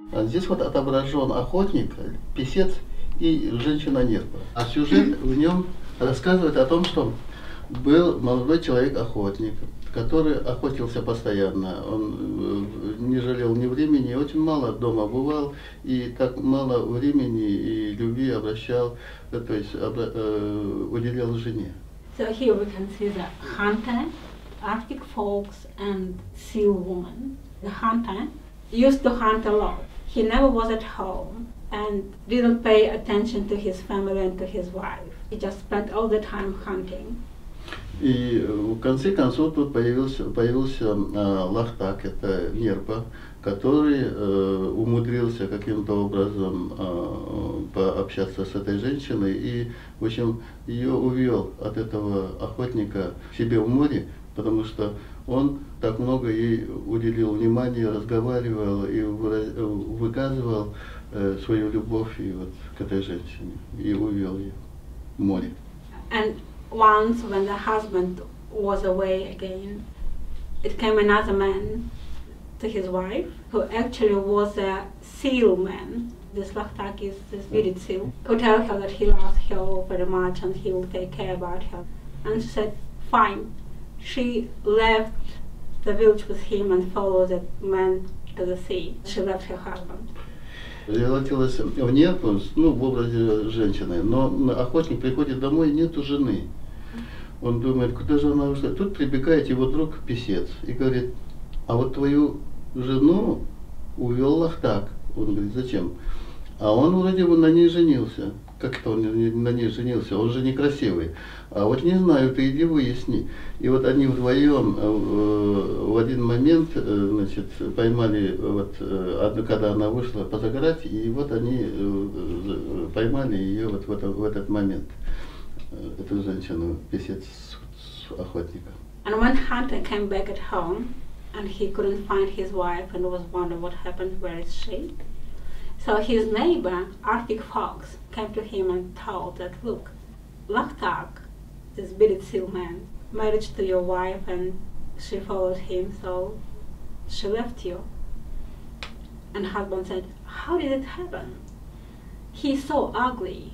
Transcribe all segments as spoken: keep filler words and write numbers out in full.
А здесь вот отображен охотник, писец и женщина-нерпа. А сюжет в нем рассказывает о том, что был молодой человек-охотник, который охотился постоянно. Он не жалел ни времени, очень мало дома бывал, и так мало времени и любви обращал, то есть уделял жене. So here we can see the hunter, Arctic fox, and seal woman. The hunter used to hunt a lot. He never was at home and didn't pay attention to his family and to his wife. He just spent all the time hunting. И в конце концов тут появился, появился э, Лахтак, это нерпа, который э, умудрился каким-то образом э, пообщаться с этой женщиной и, в общем, ее увел от этого охотника к себе в море, потому что он так много ей уделил внимания, разговаривал и выказывал э, свою любовь и вот к этой женщине, и увел ее в море. And once when the husband was away again, it came another man to his wife, who actually was a seal man. This Lachtak is this bearded seal, who told her that he loves her very much and he will take care about her. And she said, fine. She left the village with him and followed the man to the sea. She left her husband. Превратилась в нерпу, ну, в образе женщины, но охотник приходит домой, нету жены. Он думает, куда же она ушла? Тут прибегает его друг писец и говорит, а вот твою жену увел Лахтак. Он говорит, зачем? А он вроде бы на ней женился. Как это он на ней женился? Он же некрасивый. А вот не знаю, ты иди выясни. И вот они вдвоем в один момент, значит, поймали, вот, когда она вышла позагорать, и вот они поймали ее вот в, это, в этот момент, эту женщину, писец охотника. And when Hunter came back at home, and he couldn't find his wife and was wondering what happened, where is she? So his neighbor, Arctic fox, came to him and told that, look, Lachtak, this bearded seal man, married to your wife and she followed him, so she left you. And husband said, how did it happen? He's so ugly.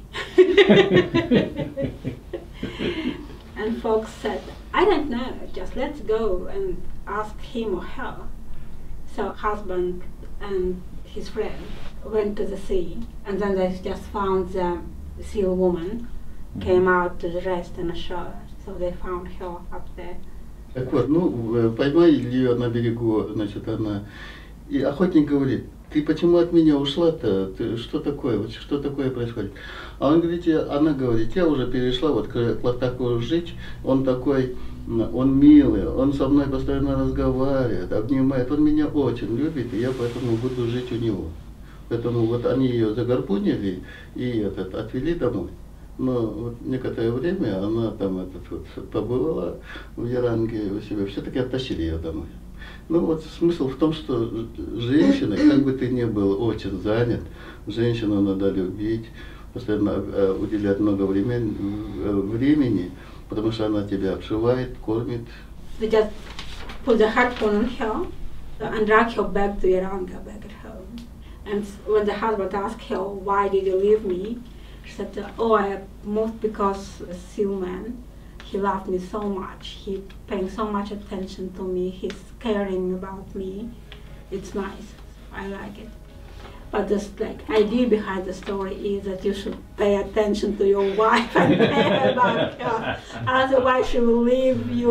And fox said, I don't know, just let's go and ask him or her. So husband and his friend went to the sea, and then they just found the seal woman, came out to rest on the shore, so they found her up there. Так вот, ну, поймали ее на берегу, значит, она, и охотник говорит, ты почему от меня ушла-то, ты, что такое, вот что такое происходит? А он говорит, я, она говорит, я уже перешла вот к Лахтаку жить, он такой, он милый, он со мной постоянно разговаривает, обнимает, он меня очень любит, и я поэтому буду жить у него. Поэтому вот они ее загарпунили и этот, отвели домой. Но вот некоторое время она там этот, вот, побывала в Яранге у себя, все-таки оттащили ее домой. Ну вот смысл в том, что женщина, как бы ты ни был очень занят, женщину надо любить, постоянно уделять много времени, времени, потому что она тебя обшивает, кормит. They just put the harpoon on her and drag her back to Yaranga, back at home. And when the husband asked her, why did you leave me? She said, oh, I moved because the seal man, he loved me so much. He paying so much attention to me. He's caring about me. It's nice. I like it. But the like, idea behind the story is that you should pay attention to your wife and care about her. Otherwise she will leave you.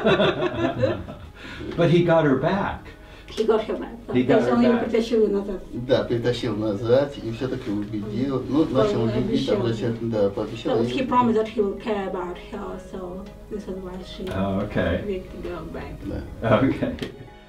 But he got her back. He got her back. He got her back. Притащил назад. Да, притащил назад и все-таки убедил, ну, начал любить, обращать, да, пообещал. So he promised that he will care about her, so this is why she oh, okay. agreed to go back. Да. Okay.